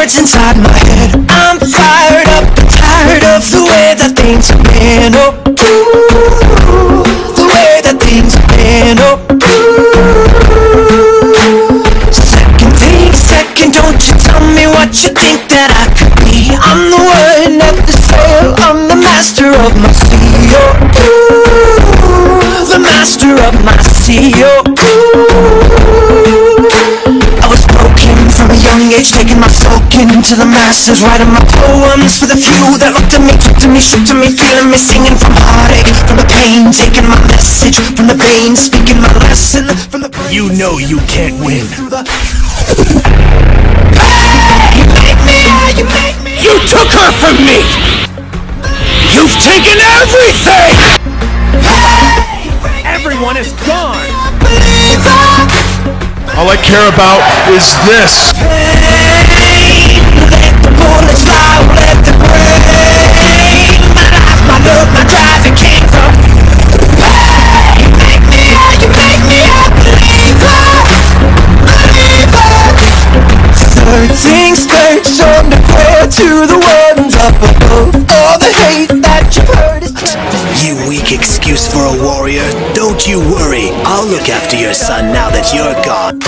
words inside my head. I'm fired up and tired of the way that things have been. Oh, ooh, the way that things have been. Oh, ooh. Second, don't you tell me what you think that I could be. I'm the one at the sail, I'm the master of my sea. Oh, ooh, the master of my sea. Oh, ooh. I was broken from a young age, taking my soak into the masses, writing my poems for the few that looked at me, took to me, shook to me, feeling me, singing from heartache, from the pain, taking my message from the veins, speaking my lesson from the brains. You know you can't win. Hey, you took her from me! You've taken everything! Everyone is gone! All I care about is this. Pain, let the bullets fly, let them rain. My life, my love, my drive, it came from. Hey, you make me a believer. Third things third, song to prayer to the ones up above. All the hate that you've heard is You weak excuse for a warrior. Don't you worry, I'll look after your son now that you're gone.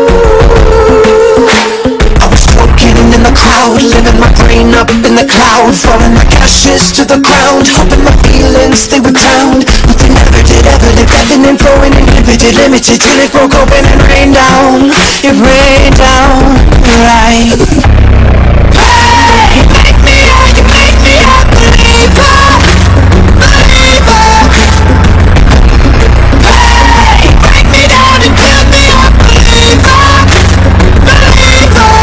I was walking in the crowd, living my brain up in the cloud, falling like ashes to the ground, hoping my feelings they would drown. But they never did, ever lived, ebbing and flowing, inhibited, limited, till it broke open and rained down. It rained down, right. Hey, you make me a believer, believer. Hey, break me down and build me a believer, believer.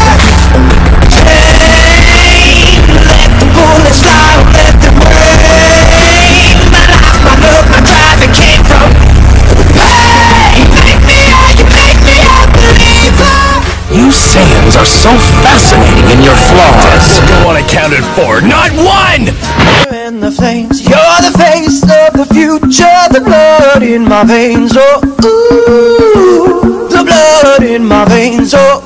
Pain, let the bullets fly, let them rain. My life, my love, my drive, it came from. Hey, you make me a believer. You Saiyans are so fascinating in your flaws. No one accounted for, not one! In the flames, you're the face of the future, the blood in my veins, oh ooh, the blood in my veins, oh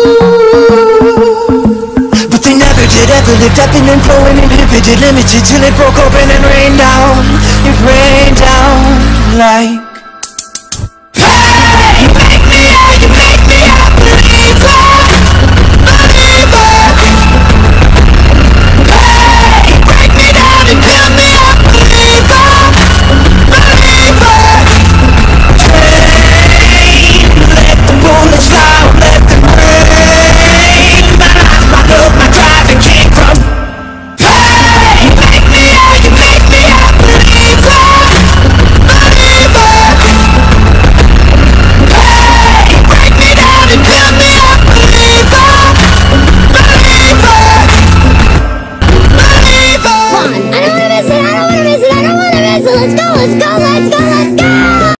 ooh. But they never did, ever lived, ebbing and flowing, inhibited, limited, till it broke open and rained down. It rained down like